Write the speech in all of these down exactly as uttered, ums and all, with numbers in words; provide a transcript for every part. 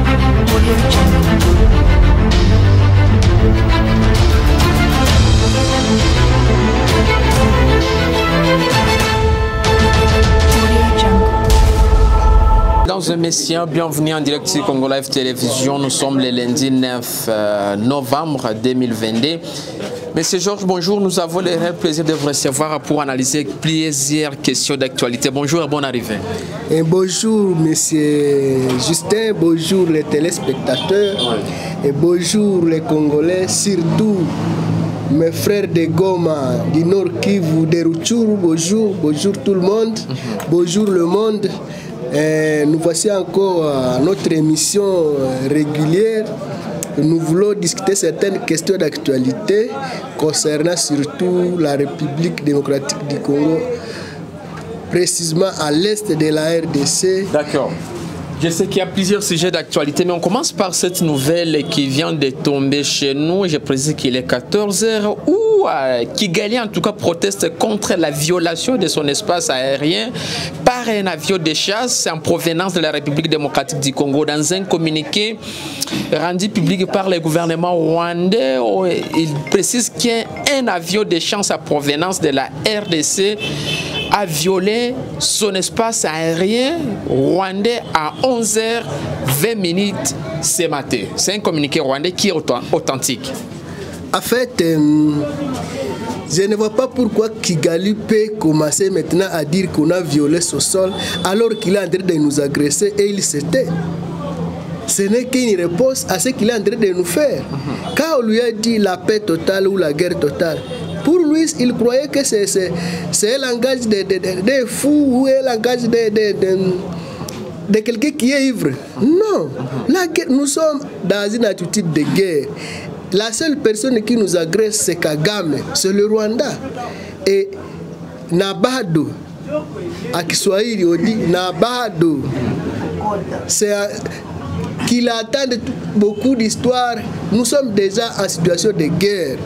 Mesdames et messieurs, bienvenue en direct sur Congo Live Télévision. Nous sommes le lundi neuf novembre deux mille vingt-deux. Monsieur Georges, bonjour. Nous avons le réel plaisir de vous recevoir pour analyser plusieurs questions d'actualité. Bonjour et bonne arrivée. Et bonjour, monsieur Justin. Bonjour les téléspectateurs. Oui. Et bonjour les Congolais, surtout mes frères de Goma, du Nord Kivu, de Rutshuru. Bonjour, bonjour tout le monde. Mm-hmm. Bonjour le monde. Et nous voici encore à notre émission régulière. Nous voulons discuter certaines questions d'actualité concernant surtout la République démocratique du Congo, précisément à l'est de la R D C. D'accord. Je sais qu'il y a plusieurs sujets d'actualité, mais on commence par cette nouvelle qui vient de tomber chez nous. Je précise qu'il est quatorze heures, où euh, Kigali en tout cas proteste contre la violation de son espace aérien par un avion de chasse en provenance de la République démocratique du Congo. Dans un communiqué rendu public par le gouvernement rwandais, il précise qu'un avion de chasse en provenance de la R D C a violé son espace aérien rwandais à onze heures vingt minutes ce matin. C'est un communiqué rwandais qui est authentique. En fait, euh, je ne vois pas pourquoi Kigali peut commencer maintenant à dire qu'on a violé son sol alors qu'il est en train de nous agresser et il s'était. Ce n'est qu'une réponse à ce qu'il est en train de nous faire. Mm-hmm. Quand on lui a dit la paix totale ou la guerre totale, pour lui, il croyait que c'est un langage de, de, de, de fou ou un langage de, de, de, de quelqu'un qui est ivre. Non, la guerre, nous sommes dans une attitude de guerre. La seule personne qui nous agresse, c'est Kagame, c'est le Rwanda. Et Nabado, à Kiswahili, on dit Nabado, c'est qu'il attend beaucoup d'histoires. Nous sommes déjà en situation de guerre.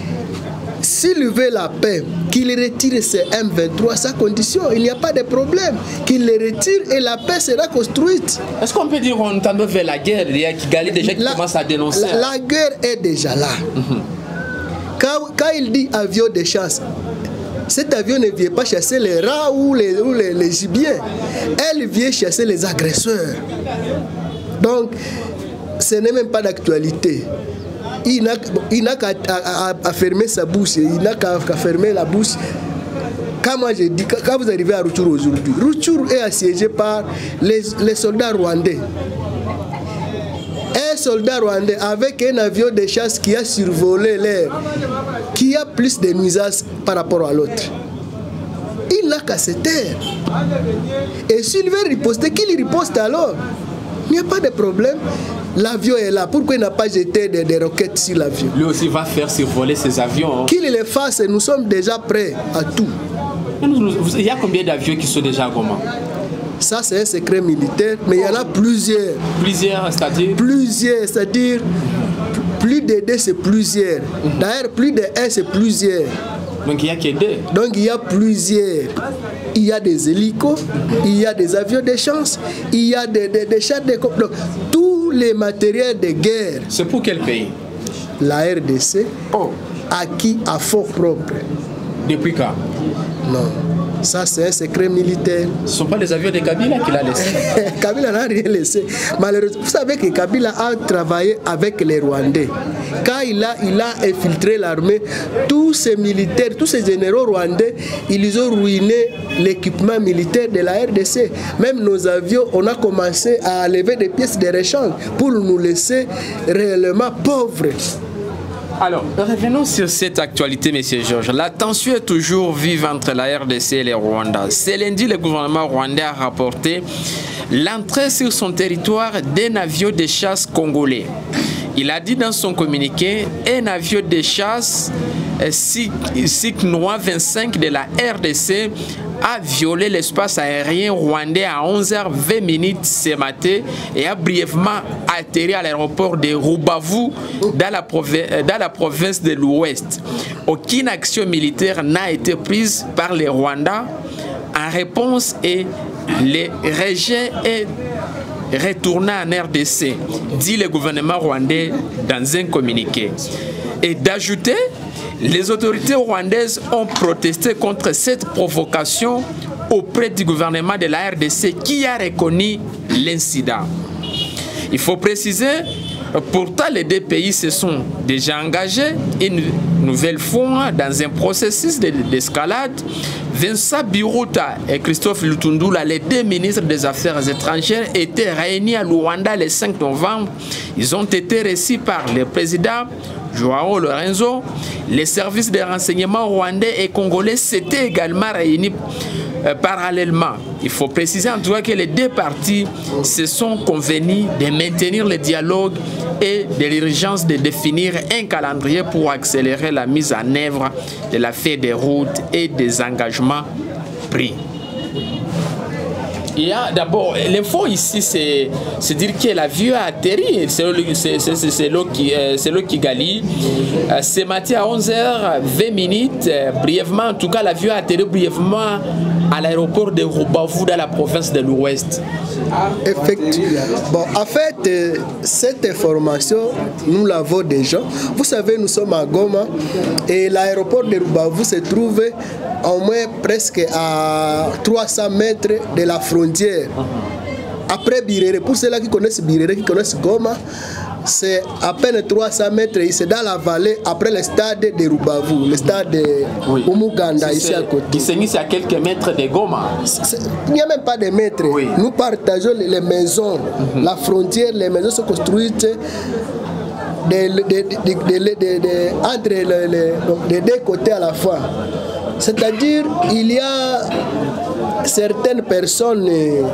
S'il veut la paix, qu'il retire ses M vingt-trois, sa condition, il n'y a pas de problème. Qu'il les retire et la paix sera construite. Est-ce qu'on peut dire qu'on tend vers la guerre? Il y a Kigali déjà qui la, commence à dénoncer. La, la guerre est déjà là. Mm-hmm. quand, quand il dit avion de chasse, cet avion ne vient pas chasser les rats ou les, ou les, les gibiers. Elle vient chasser les agresseurs. Donc, ce n'est même pas d'actualité. Il n'a qu'à fermer sa bouche, il n'a qu'à fermer la bouche. Quand, moi je dis, quand vous arrivez à Rutshuru aujourd'hui, Rutshuru est assiégé par les, les soldats rwandais. Un soldat rwandais avec un avion de chasse qui a survolé l'air, qui a plus de nuisances par rapport à l'autre. Il n'a qu'à se taire. Et s'il veut riposter, qu'il riposte alors. Il n'y a pas de problème. L'avion est là. Pourquoi il n'a pas jeté des, des roquettes sur l'avion? Lui aussi va faire survoler ses avions. Hein. Qu'il les fasse, nous sommes déjà prêts à tout. Il y a combien d'avions qui sont déjà à Goma? Ça, c'est un secret militaire, mais il y en a plusieurs. Plusieurs, c'est-à-dire? Plusieurs, c'est-à-dire plus de deux, c'est plusieurs. Mm-hmm. D'ailleurs, plus de un, c'est plusieurs. Donc il y a que deux. Donc il y a plusieurs. Il y a des hélicos, il y a des avions de chasse, il y a des, des, des chars de donc, tous les matériels de guerre. C'est pour quel pays? La R D C, oh. Acquis à fonds propres. Depuis quand? Non. Ça, c'est un secret militaire. Ce ne sont pas les avions de Kabila qu'il a laissés. Kabila n'a rien laissé. Malheureusement, vous savez que Kabila a travaillé avec les Rwandais. Quand il a, il a infiltré l'armée, tous ces militaires, tous ces généraux rwandais, ils ont ruiné l'équipement militaire de la R D C. Même nos avions, on a commencé à lever des pièces de rechange pour nous laisser réellement pauvres. Alors, revenons sur cette actualité, M. Georges. La tension est toujours vive entre la R D C et le Rwanda. Ce lundi, le gouvernement rwandais a rapporté l'entrée sur son territoire d'un avion de chasse congolais. Il a dit dans son communiqué, un avion de chasse Siknoa vingt-cinq de la R D C a violé l'espace aérien rwandais à onze heures vingt minutes ce matin et a brièvement atterri à l'aéroport de Rubavu dans la, dans la province de l'Ouest. Aucune action militaire n'a été prise par les Rwandais en réponse et le rejet est retourner en R D C, dit le gouvernement rwandais dans un communiqué. Et d'ajouter, les autorités rwandaises ont protesté contre cette provocation auprès du gouvernement de la R D C qui a reconnu l'incident. Il faut préciser, pourtant les deux pays se sont déjà engagés une nouvelle fois dans un processus d'escalade. Vincent Biruta et Christophe Lutundula, les deux ministres des Affaires étrangères, étaient réunis à Luanda le cinq novembre. Ils ont été reçus par le président Joao Lorenzo. Les services de renseignement rwandais et congolais s'étaient également réunis euh, parallèlement. Il faut préciser en tout cas que les deux parties se sont convenus de maintenir le dialogue et de l'urgence de définir un calendrier pour accélérer la mise en œuvre de la feuille de route et des engagements pris. Il y a d'abord, l'info ici, c'est dire que l'avion a atterri, c'est le Kigali. Ce matin à onze heures vingt, brièvement, en tout cas, l'avion a atterri brièvement à l'aéroport de Rubavu dans la province de l'Ouest. Effectivement. Bon, en fait, euh, cette information, nous l'avons déjà. Vous savez, nous sommes à Goma et l'aéroport de Rubavu se trouve au moins presque à trois cents mètres de la frontière. Après Birere, pour ceux-là qui connaissent Birere, qui connaissent Goma, c'est à peine trois cents mètres, c'est dans la vallée, après le stade de Rubavu, le stade de oui. Umuganda, ici à côté. Qui c'est à quelques mètres de Goma. Il n'y a même pas de mètres. Oui. Nous partageons les maisons, mm-hmm. La frontière, les maisons sont construites de, de, de, de, de, de, entre les, les, les deux côtés à la fois. C'est-à-dire, il y a certaines personnes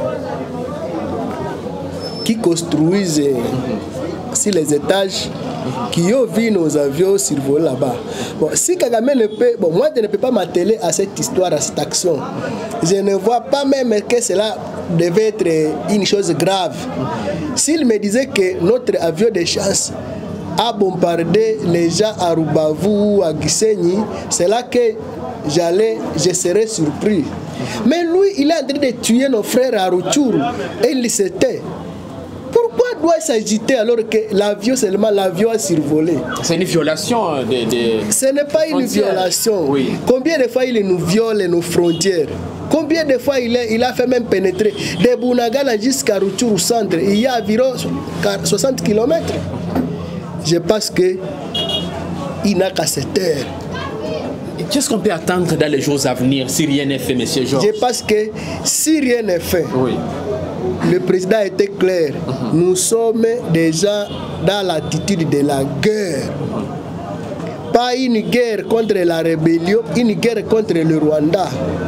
qui construisent sur les étages, qui ont vu nos avions survoler là-bas. Bon, si Kagame ne peut, bon, moi je ne peux pas m'atteler à cette histoire, à cette action. Je ne vois pas même que cela devait être une chose grave. S'il me disait que notre avion de chasse a bombardé les gens à Rubavu ou à Gisenyi, c'est là que j'allais, je serais surpris. Mais lui, il est en train de tuer nos frères à Rutshuru et il s'était. Pourquoi doit-il s'agiter alors que l'avion, seulement l'avion a survolé? C'est une violation de, de Ce n'est pas une violation. Oui. Combien de fois il nous viole nos frontières? Combien de fois il a, il a fait même pénétrer de Bunagana jusqu'à Rutshuru centre? Il y a environ soixante kilomètres. Je pense qu'il n'a qu'à se taire. Qu'est-ce qu'on peut attendre dans les jours à venir si rien n'est fait, M. Georges? Je pense que si rien n'est fait, oui. Le président a été clair. Uh-huh. Nous sommes déjà dans l'attitude de la guerre. Uh-huh. Pas une guerre contre la rébellion, une guerre contre le Rwanda.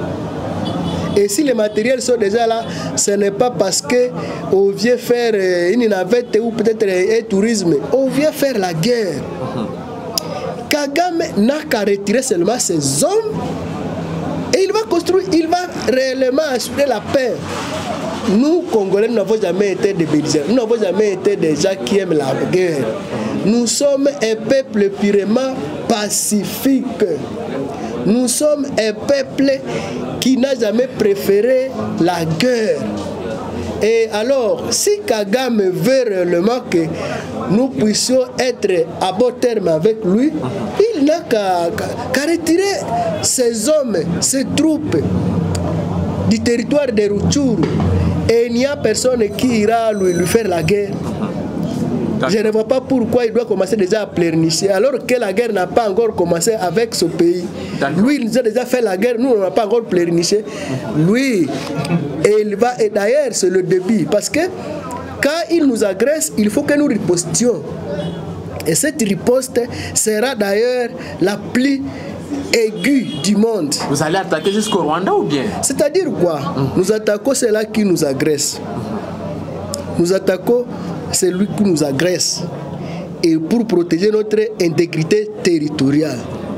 Et si les matériels sont déjà là, ce n'est pas parce qu'on vient faire une navette ou peut-être un tourisme. On vient faire la guerre. Uh-huh. Kagame n'a qu'à retirer seulement ses hommes et il va construire, il va réellement assurer la paix. Nous, Congolais, nous n'avons jamais été des belligérants. Nous n'avons jamais été des gens qui aiment la guerre. Nous sommes un peuple purement pacifique. Nous sommes un peuple qui n'a jamais préféré la guerre. Et alors, si Kagame veut réellement que nous puissions être à bon terme avec lui, il n'a qu'à qu'à retirer ses hommes, ses troupes du territoire de Rutshuru. Et il n'y a personne qui ira lui, lui faire la guerre. Je ne vois pas pourquoi il doit commencer déjà à pleurnicher alors que la guerre n'a pas encore commencé avec ce pays. Lui, il nous a déjà fait la guerre, nous, on n'a pas encore pleurniché. Lui, et il va, et d'ailleurs, c'est le début. Parce que quand il nous agresse, il faut que nous ripostions. Et cette riposte sera d'ailleurs la plus aiguë du monde. Vous allez attaquer jusqu'au Rwanda ou bien? C'est-à-dire quoi? Mmh. Nous attaquons ceux-là qui nous agressent. Mmh. Nous attaquons celui qui nous agresse. Et pour protéger notre intégrité territoriale.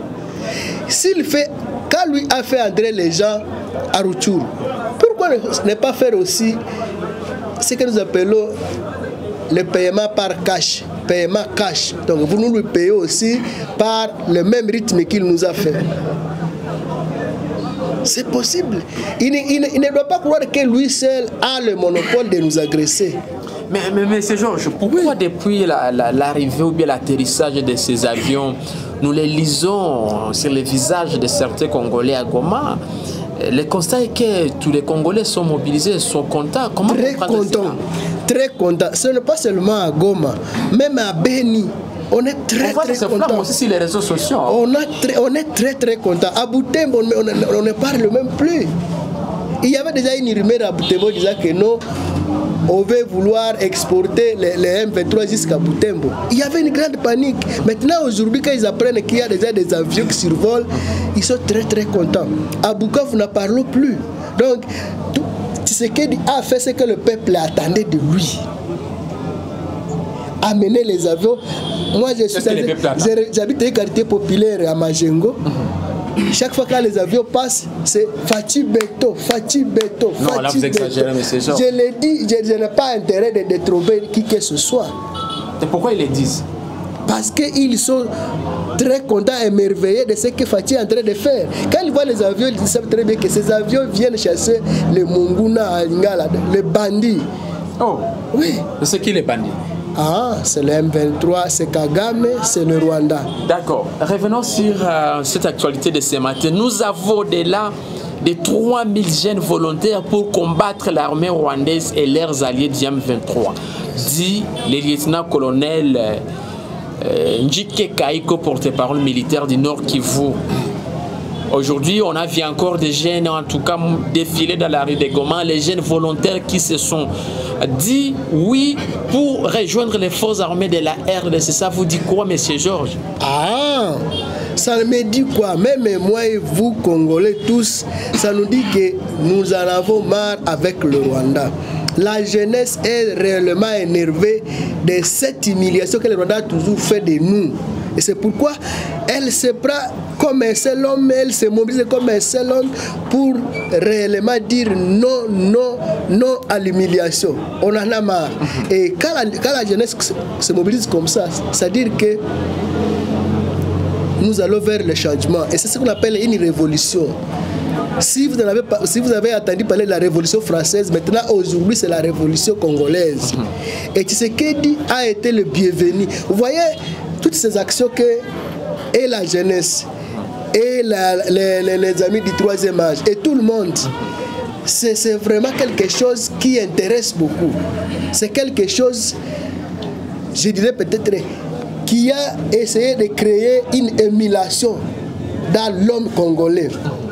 S'il fait, quand lui a fait entrer les gens à Rutshuru, pourquoi ne pas faire aussi ce que nous appelons le paiement par cash? Paiement cash. Donc vous nous le payez aussi par le même rythme qu'il nous a fait. C'est possible. Il ne, il, ne, il ne doit pas croire que lui seul a le monopole de nous agresser. Mais, mais, mais c'est Georges, pourquoi oui. depuis l'arrivée la, la, ou bien l'atterrissage de ces avions, nous les lisons sur les visages de certains Congolais à Goma? Le constat est que tous les Congolais sont mobilisés, sont contents. Comment très contents, très contents. Ce n'est pas seulement à Goma, même à Beni. On est très, on très content. aussi sur les réseaux sociaux. On, a très, on est très, très content. À Butembo, on, on, on ne parle même plus. Il y avait déjà une rumeur à Butembo disant que non, on veut vouloir exporter les, les M vingt-trois jusqu'à Butembo. Il y avait une grande panique. Maintenant, aujourd'hui, quand ils apprennent qu'il y a déjà des avions qui survolent, ils sont très, très contents. À Bukavu, n'en parlons plus. Donc, Tshisekedi a fait ce que le peuple attendait de lui. Amener les avions. Moi, je suis j'habite un quartier populaire à Majengo. Mm-hmm. Chaque fois que les avions passent, c'est Fati Beto, Fati Beto, Fati Non, là vous exagérez, mais c'est genre. Je l'ai dit, je, je n'ai pas intérêt de détromper qui que ce soit. Et pourquoi ils le disent? Parce qu'ils sont très contents, émerveillés de ce que Fati est en train de faire. Quand ils voient les avions, ils savent très bien que ces avions viennent chasser les Monguna à Lingala, les bandits. Oh, oui. C'est qui les bandits? Ah, c'est le M vingt-trois, c'est Kagame, c'est le Rwanda. D'accord. Revenons sur euh, cette actualité de ce matin. Nous avons au-delà de trois mille jeunes volontaires pour combattre l'armée rwandaise et leurs alliés du M vingt-trois, dit le lieutenant-colonel euh, Njike Kaiko, porte-parole militaire du Nord Kivu. Aujourd'hui, on a vu encore des jeunes, en tout cas, défiler dans la rue de Goma, les jeunes volontaires qui se sont dit oui pour rejoindre les forces armées de la R D C. Ça vous dit quoi, monsieur Georges? Ah, ça me dit quoi? Même moi et vous, Congolais tous, ça nous dit que nous en avons marre avec le Rwanda. La jeunesse est réellement énervée de cette humiliation que le Rwanda a toujours fait de nous. Et c'est pourquoi elle se prend comme un seul homme, elle se mobilise comme un seul homme pour réellement dire non, non, non à l'humiliation. On en a marre. Et quand la, quand la jeunesse se mobilise comme ça, c'est-à-dire que nous allons vers le changement. Et c'est ce qu'on appelle une révolution. Si vous, avez, si vous avez entendu parler de la révolution française, maintenant aujourd'hui c'est la révolution congolaise. Et Tshisekedi a été le bienvenu. Vous voyez toutes ces actions que et la jeunesse et la, les, les, les amis du troisième âge et tout le monde, c'est vraiment quelque chose qui intéresse beaucoup. C'est quelque chose, je dirais peut-être, qui a essayé de créer une émulation dans l'homme congolais,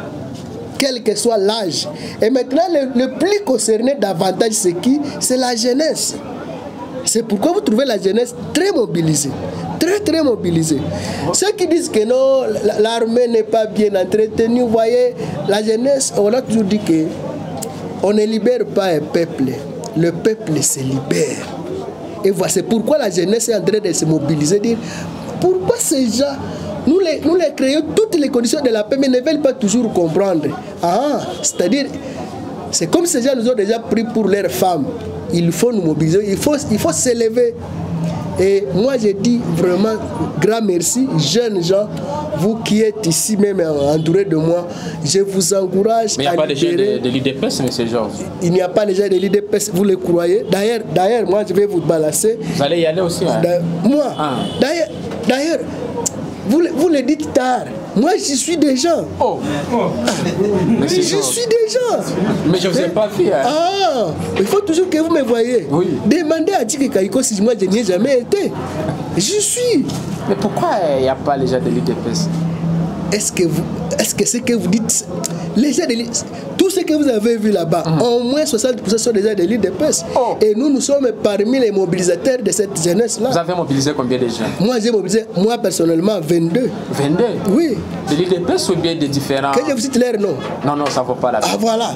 quel que soit l'âge. Et maintenant, le, le plus concerné davantage, c'est qui? C'est la jeunesse. C'est pourquoi vous trouvez la jeunesse très mobilisée. Très, très mobilisée. Ceux qui disent que non, l'armée n'est pas bien entretenue, vous voyez, la jeunesse, on a toujours dit que on ne libère pas un peuple. Le peuple se libère. Et voilà, c'est pourquoi la jeunesse est en train de se mobiliser, dire pourquoi ces gens, nous les, nous les créons toutes les conditions de la paix, mais ne veulent pas toujours comprendre. Ah, c'est-à-dire, c'est comme ces gens nous ont déjà pris pour leurs femmes. Il faut nous mobiliser, il faut, il faut s'élever. Et moi, je dis vraiment grand merci, jeunes gens, vous qui êtes ici même entourés de moi, je vous encourage. Mais il n'y a pas déjà de, de l'I D P S, monsieur Georges? Il n'y a pas déjà de l'I D P S, vous le croyez? D'ailleurs, d'ailleurs, moi, je vais vous balancer. Vous allez y aller aussi, hein? Moi, ah. d'ailleurs, d'ailleurs, vous, vous le dites tard. Moi, je suis des gens. Oh. oh. Je suis des gens. Mais je ne vous ai pas vu. Hein. Ah, il faut toujours que vous me voyez. Oui. Demandez à Tchiki Kaiko si moi je n'y ai jamais été. Je suis. Mais pourquoi il n'y a pas les gens de l'I D P S? Est-ce que vous, est-ce que ce que vous dites, les gens de l'I D P S, tout ce que vous avez vu là-bas, mm-hmm. au moins soixante pour cent sont déjà de l'I D P S. Oh. Et nous, nous sommes parmi les mobilisateurs de cette jeunesse-là. Vous avez mobilisé combien de gens? Moi, j'ai mobilisé, moi personnellement, vingt-deux. vingt-deux? Oui. De l'I D P S ou bien des différents? Que je vous cite l'air, non? Non, non, ça ne vaut pas la peine. Ah, voilà.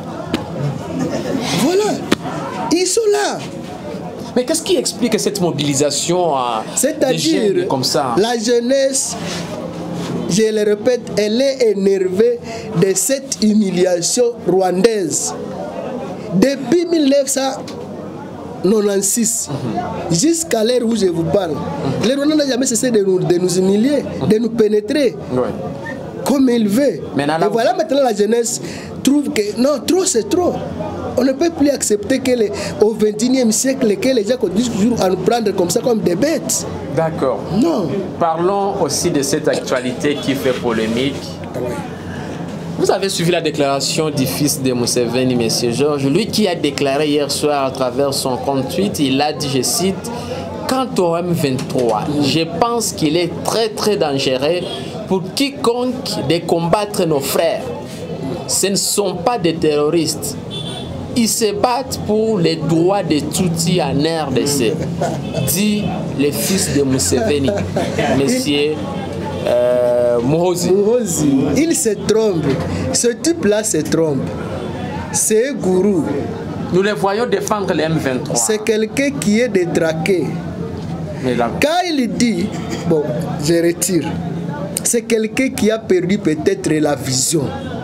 Voilà. Ils sont là. Mais qu'est-ce qui explique cette mobilisation? C'est-à-dire, comme ça? La jeunesse, je le répète, elle est énervée de cette humiliation rwandaise. Depuis mille neuf cent quatre-vingt-seize, mm-hmm. jusqu'à l'heure où je vous parle, mm-hmm. le Rwanda n'a jamais cessé de nous, de nous humilier, mm-hmm. de nous pénétrer, ouais. comme il veut. Maintenant, Et voilà, maintenant la jeunesse trouve que non, trop c'est trop. On ne peut plus accepter que les, au vingt et unième siècle, que les gens continuent toujours à nous prendre comme ça, comme des bêtes. D'accord. Non. Parlons aussi de cette actualité qui fait polémique. Vous avez suivi la déclaration du fils de Museveni, M. Georges, lui qui a déclaré hier soir à travers son compte Twitter, il a dit, je cite, « Quant au M vingt-trois, je pense qu'il est très très dangereux pour quiconque de combattre nos frères. Ce ne sont pas des terroristes. Ils se battent pour les droits des Tutsis en R D C, dit le fils de Museveni, monsieur euh, Muhoozi. Muhoozi. Il se trompe. Ce type-là se trompe. C'est un gourou. Nous les voyons défendre les M vingt-trois. C'est quelqu'un qui est détraqué. Là... Quand il dit, bon, je retire, c'est quelqu'un qui a perdu peut-être la vision.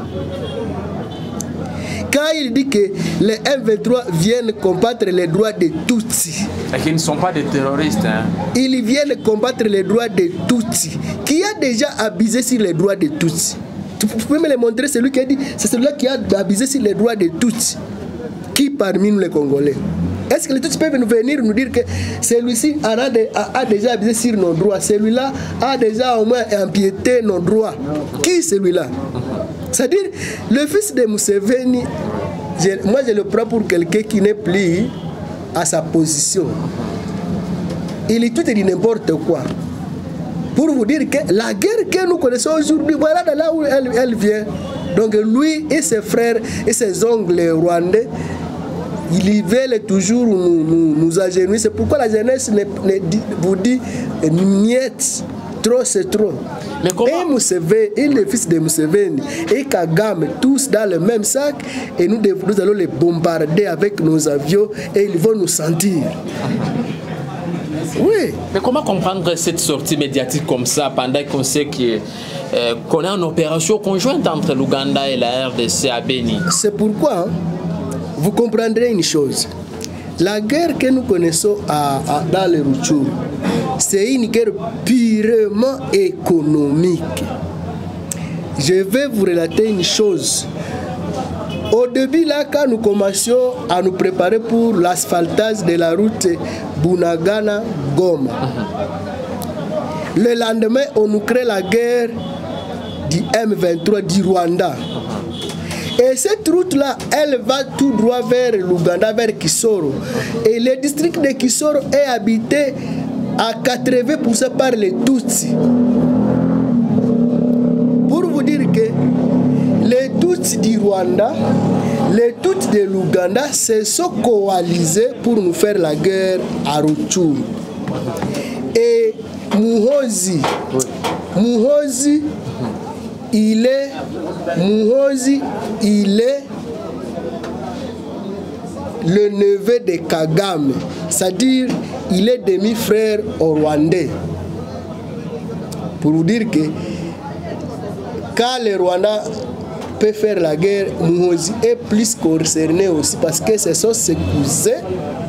Quand il dit que les M vingt-trois viennent combattre les droits des Tutsis. Et qu'ils ne sont pas des terroristes. Hein. Ils viennent combattre les droits des Tutsis. Qui a déjà abusé sur les droits des Tutsis? Tu peux me le montrer, celui qui a dit, c'est celui-là qui a abusé sur les droits des Tutsis. Qui parmi nous les Congolais? Est-ce que les Tutsis peuvent nous venir nous dire que celui-ci a, a, a déjà abusé sur nos droits? Celui-là a déjà au moins empiété nos droits. Qui celui-là? C'est-à-dire, le fils de Museveni, je, moi je le prends pour quelqu'un qui n'est plus à sa position. Il est tout et dit n'importe quoi. Pour vous dire que la guerre que nous connaissons aujourd'hui, voilà de là où elle, elle vient. Donc lui et ses frères et ses oncles rwandais, ils veulent toujours nous, nous, nous agenouiller. C'est pourquoi la jeunesse ne, ne, vous dit niet. Trop, c'est trop. Mais comment... Et Museveni, et le fils de Museveni, et Kagame, tous dans le même sac, et nous, nous allons les bombarder avec nos avions, et ils vont nous sentir. Oui. Mais comment comprendre cette sortie médiatique comme ça, pendant qu'on sait que, euh, qu'on a une opération conjointe entre l'Ouganda et la R D C à Beni? C'est pourquoi, hein, vous comprendrez une chose. La guerre que nous connaissons à, à, dans le Rutshuru, c'est une guerre purement économique. Je vais vous relater une chose. Au début, là, quand nous commencions à nous préparer pour l'asphaltage de la route Bunagana-Goma, le lendemain, on nous crée la guerre du M vingt-trois du Rwanda. Et cette route-là, elle va tout droit vers l'Ouganda, vers Kisoro. Et le district de Kisoro est habité à quatre-vingts pour cent par les Tutsis. Pour vous dire que les Tutsis du Rwanda, les Tutsis de l'Ouganda se sont coalisés pour nous faire la guerre à Rutshuru. Et Muhoozi, Muhoozi, il est, Muhoozi, il est le neveu de Kagame, c'est-à-dire il est demi-frère au Rwandais. Pour vous dire que quand le Rwanda peut faire la guerre, Muhoozi est plus concerné aussi parce que ce sont ses cousins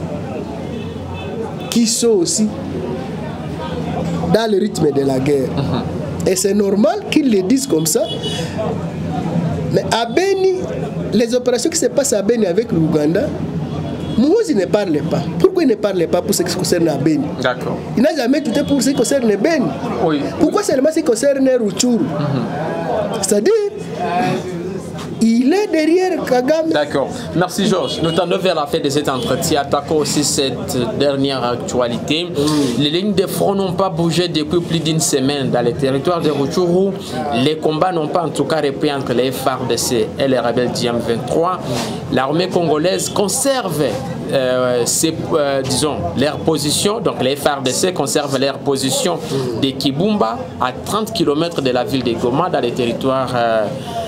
qui sont aussi dans le rythme de la guerre. Uh-huh. Et c'est normal qu'ils le disent comme ça. Mais à Beni, les opérations qui se passent à Beni avec l'Ouganda, Muhoozi ne parle pas. Pourquoi il ne parle pas pour ce qui concerne à Beni? D'accord. Il n'a jamais tout pour ce qui concerne Beni. Oui. Pourquoi seulement ce qui concerne Rutshuru? Uh-huh. C'est-à-dire, il est derrière Kagame. D'accord. Merci Georges. Nous tendons vers la fin de cet entretien. Attaquons aussi cette dernière actualité. Mm. Les lignes de front n'ont pas bougé depuis plus d'une semaine dans les territoires de Rutshuru. Les combats n'ont pas en tout cas repris entre les F A R D C et les rebelles du M vingt-trois. L'armée congolaise conserve euh, ses, euh, disons, leur position. Donc les F A R D C conservent leur position de Kibumba à trente kilomètres de la ville de Goma dans les territoires euh,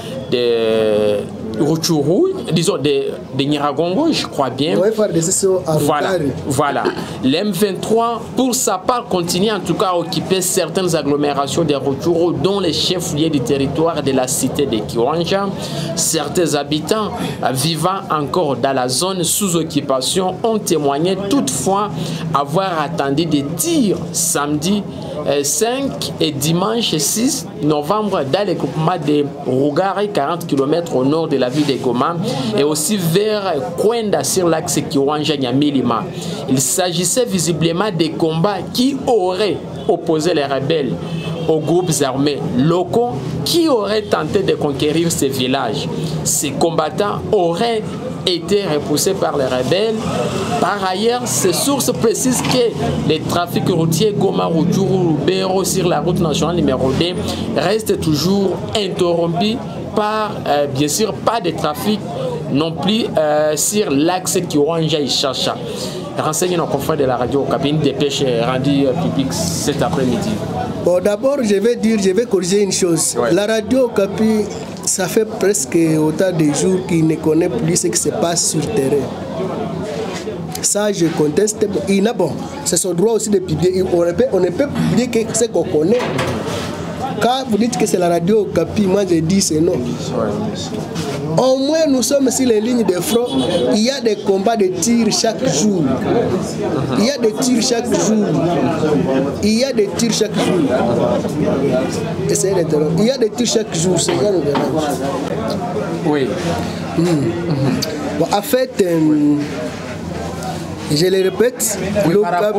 de Rutshuru, disons de, de Nyiragongo, je crois bien. Ouais, voilà, voilà. L'M vingt-trois, pour sa part, continue en tout cas à occuper certaines agglomérations des Rutshuru, dont les chefs-lieux du territoire de la cité de Kiwanja. Certains habitants vivant encore dans la zone sous occupation ont témoigné toutefois avoir attendu des tirs samedi cinq et dimanche six novembre dans le groupement de Rugari, quarante kilomètres au nord de la ville de Goma, et aussi vers Kwenda sur l'axe Kiwanja-Nyamilima. Il s'agissait visiblement des combats qui auraient opposé les rebelles aux groupes armés locaux qui auraient tenté de conquérir ces villages. Ces combattants auraient été repoussés par les rebelles. Par ailleurs, ces sources précisent que les trafics routiers Goma-Rutshuru-Lubero sur la route nationale numéro deux restent toujours interrompus par, euh, bien sûr, pas de trafic non plus euh, sur l'axe Kiwanja-Ishasha. Renseigne nos confrères de la radio Okapi, une dépêche rendue publique cet après-midi. Bon, d'abord, je vais dire, je vais corriger une chose. Ouais. La radio Okapi, ça fait presque autant de jours qu'il ne connaît plus ce qui se passe sur le terrain. Ça, je conteste. Il a bon, c'est son droit aussi de publier. On ne peut, on ne peut publier que ce qu'on connaît. Quand vous dites que c'est la radio Okapi, moi je dis c'est non. Au moins nous sommes sur les lignes de front. Il y a des combats de tirs chaque jour. Il y a des tirs chaque jour. Il y a des tirs chaque jour. Essayez d'interrompre. Il y a des tirs chaque jour. C'est ça le dérange. Oui. Mmh. Mmh. Bon, en fait, euh, je le répète, oui,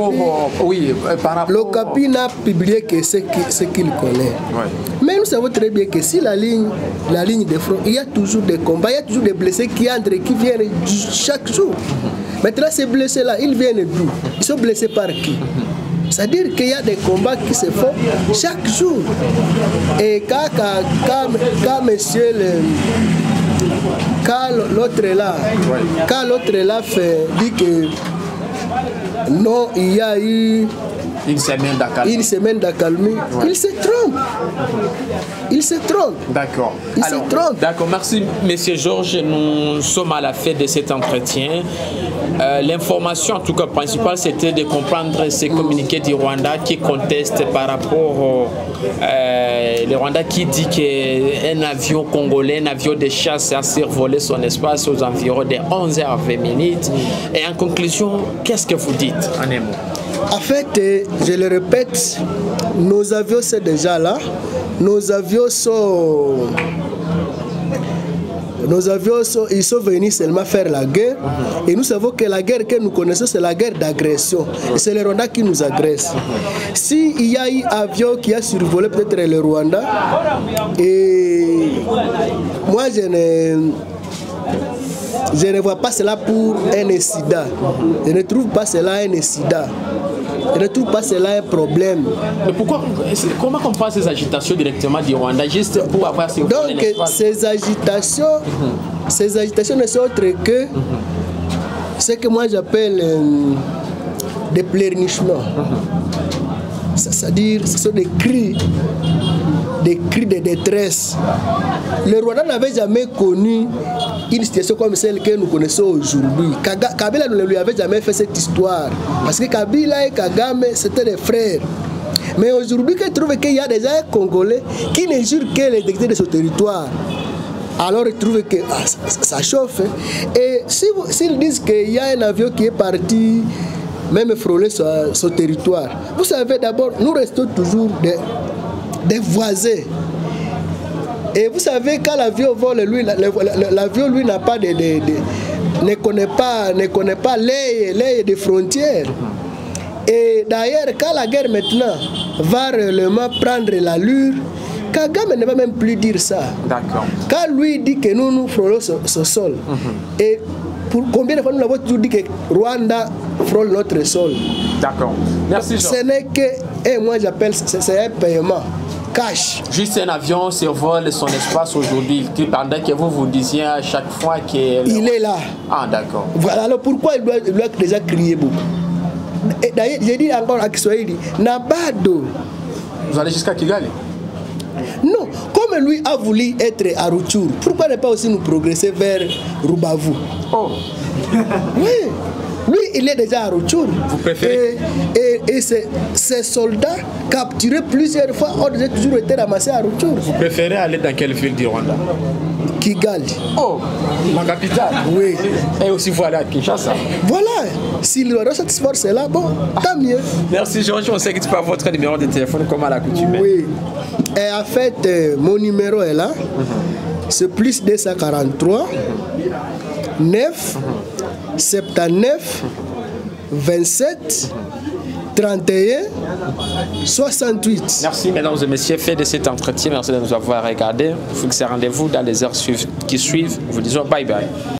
l'Okapi n'a publié que ce qu'il connaît. Ouais. Mais nous savons très bien que si la ligne, la ligne de front, il y a toujours des combats, il y a toujours des blessés qui entrent, qui viennent chaque jour. Mm-hmm. Maintenant, ces blessés-là, ils viennent d'où? Ils sont blessés par qui? Mm-hmm. C'est-à-dire qu'il y a des combats qui se font chaque jour. Et quand, quand, quand, quand monsieur le... quand l'autre est là, ouais. quand l'autre est là fait, dit que non, il y a eu une semaine d'accalmie. Une semaine d'accalmie. Ouais. Il se trompe. Il se trompe. D'accord. Il Alors, se trompe. D'accord. Merci, Monsieur Georges. Nous sommes à la fin de cet entretien. Euh, L'information, en tout cas principale, c'était de comprendre ces communiqués du Rwanda qui contestent par rapport au euh, le Rwanda qui dit qu'un avion congolais, un avion de chasse a survolé son espace aux environs de onze heures vingt minutes. Et en conclusion, qu'est-ce que vous dites en un mot? En fait, je le répète, nos avions sont déjà là. Nos avions sont... Nos avions, sont, ils sont venus seulement faire la guerre. Mm-hmm. Et nous savons que la guerre que nous connaissons, c'est la guerre d'agression. Mm-hmm. Et c'est le Rwanda qui nous agresse. Mm-hmm. S'il y a eu un avion qui a survolé peut-être le Rwanda, et moi je ne... Je ne vois pas cela pour un incident. Je ne trouve pas cela un incident. Je ne trouve pas cela un problème. Mais pourquoi, comment on passe ces agitations directement du Rwanda juste pour avoir ces Donc ces agitations, mm-hmm. ces agitations ne sont autres que mm-hmm. ce que moi j'appelle euh, des pleurnichements. Mm-hmm. C'est-à-dire ce sont des cris, des cris de détresse. Le Rwanda n'avait jamais connu une situation comme celle que nous connaissons aujourd'hui. Kabila ne lui avait jamais fait cette histoire. Parce que Kabila et Kagame, c'était des frères. Mais aujourd'hui, il trouve qu'il y a déjà un Congolais qui ne jure que l'intégrité de son territoire. Alors il trouve que ah, ça, ça chauffe. Et s'ils si disent qu'il y a un avion qui est parti, même frôler son, son territoire, vous savez d'abord, nous restons toujours des, des voisins. Et vous savez, quand l'avion vole, lui, l'avion, lui, n'a pas de, de, de, ne connaît pas, ne connaît pas les, les des frontières. Et d'ailleurs, quand la guerre maintenant va réellement prendre l'allure, Kagame ne va même plus dire ça. D'accord. Quand lui dit que nous, nous frôlons ce, ce sol, mm-hmm. et pour combien de fois nous avons toujours dit que Rwanda frôle notre sol. D'accord. Merci, Jean. Ce n'est que, et moi j'appelle, c'est un paiement. Cash. Juste un avion survole son espace aujourd'hui, pendant que vous vous disiez à chaque fois qu'il il est là. Ah, d'accord. Voilà, alors pourquoi il doit, il doit déjà crier beaucoup? D'ailleurs, j'ai dit encore à Kiswahili, Nabado. Vous allez jusqu'à Kigali? Non, comme lui a voulu être à Rutshuru, pourquoi ne pas aussi nous progresser vers Rubavu? Oh. Oui. Lui, il est déjà à Rutshuru. Vous préférez? Et, et, et ces, ces soldats capturés plusieurs fois ont déjà toujours été ramassés à Rutshuru. Vous préférez aller dans quelle ville du Rwanda? Kigali. Oh, la capitale. Oui. Et aussi, vous allez à Kinshasa. Voilà. S'il doit satisfaire cela, bon, tant mieux. Merci Georges, on sait que tu peux avoir votre numéro de téléphone comme à l'accoutumée. Oui. Et en fait, euh, mon numéro est là. Mm-hmm. C'est plus deux cent quarante-trois, neuf, soixante-dix-neuf, vingt-sept, trente et un, soixante-huit. Merci mesdames et messieurs, fait de cet entretien. Merci de nous avoir regardé. Fixez rendez-vous dans les heures qui suivent. Vous disons bye bye.